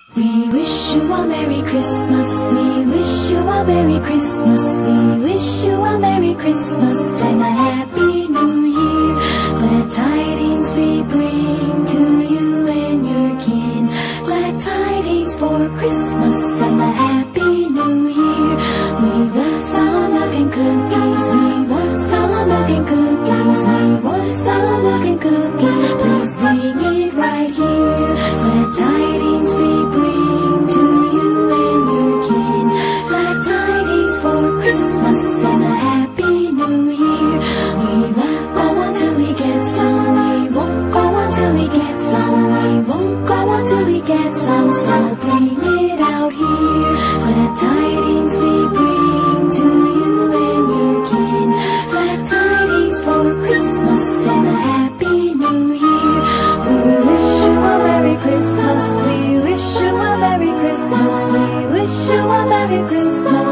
We wish you a Merry Christmas, we wish you a Merry Christmas, we wish you a Merry Christmas and a Happy New Year. Glad tidings we bring to you and your kin, glad tidings for Christmas and a Happy New Year. We want some milk and cookies, we want some milk and cookies, we want some milk and cookies, please bring it right here. Glad tidings we bring to you and your kin, glad tidings for Christmas and a Happy New Year. We won't go until we get some, we won't go until we get some, we won't go until we get some, so bring it out here. Glad tidings we bring to you and your kin, glad tidings for Christmas and a Happy New Year. We wish you a Merry Christmas, we wish you a Merry Christmas, we wish you a Merry Christmas